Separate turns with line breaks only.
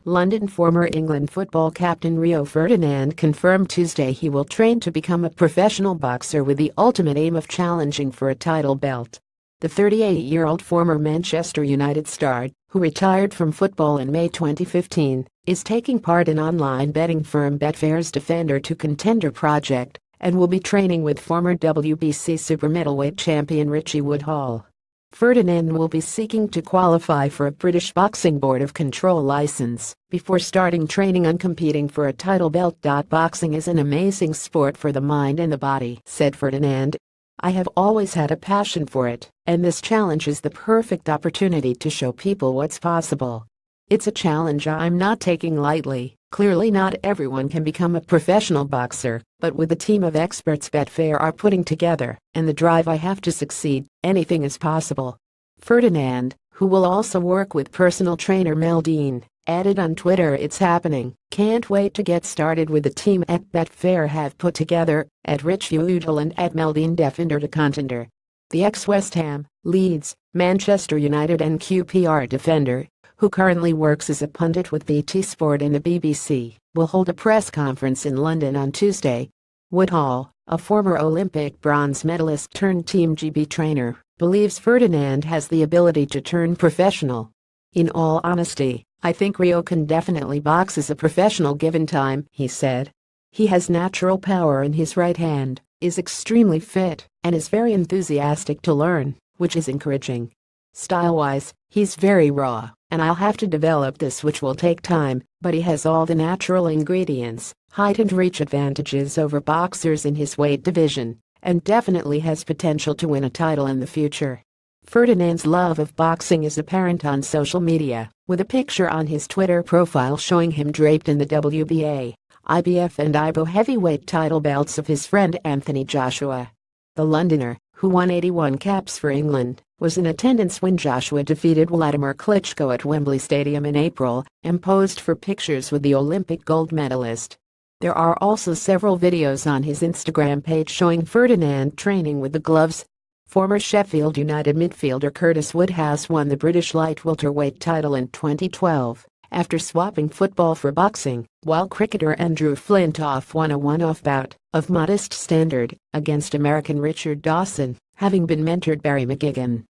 London. Former England football captain Rio Ferdinand confirmed Tuesday he will train to become a professional boxer with the ultimate aim of challenging for a title belt. The 38-year-old former Manchester United star, who retired from football in May 2015, is taking part in online betting firm Betfair's Defender to Contender project and will be training with former WBC super middleweight champion Richie Woodhall. Ferdinand will be seeking to qualify for a British Boxing Board of Control license before starting training and competing for a title belt. Boxing is an amazing sport for the mind and the body, said Ferdinand. I have always had a passion for it, and this challenge is the perfect opportunity to show people what's possible. It's a challenge I'm not taking lightly. Clearly not everyone can become a professional boxer, but with the team of experts Betfair are putting together and the drive I have to succeed, anything is possible. Ferdinand, who will also work with personal trainer Mel Dean, added on Twitter, "It's happening, can't wait to get started with the team at Betfair have put together, at Richie Woodhall and at Mel Dean Defender to Contender." The ex-West Ham, Leeds, Manchester United and QPR defender, who currently works as a pundit with BT Sport and the BBC, will hold a press conference in London on Tuesday. Woodhall, a former Olympic bronze medalist turned Team GB trainer, believes Ferdinand has the ability to turn professional. "In all honesty, I think Rio can definitely box as a professional given time," he said. "He has natural power in his right hand, is extremely fit, and is very enthusiastic to learn, which is encouraging. Style-wise, he's very raw, and I'll have to develop this, which will take time, but he has all the natural ingredients, height and reach advantages over boxers in his weight division, and definitely has potential to win a title in the future." Ferdinand's love of boxing is apparent on social media, with a picture on his Twitter profile showing him draped in the WBA, IBF and IBO heavyweight title belts of his friend Anthony Joshua. The Londoner, who won 81 caps for England, was in attendance when Joshua defeated Wladimir Klitschko at Wembley Stadium in April and posed for pictures with the Olympic gold medalist. There are also several videos on his Instagram page showing Ferdinand training with the gloves. Former Sheffield United midfielder Curtis Woodhouse won the British light welterweight title in 2012 after swapping football for boxing, while cricketer Andrew Flintoff won a one-off bout of modest standard against American Richard Dawson, having been mentored Barry McGuigan.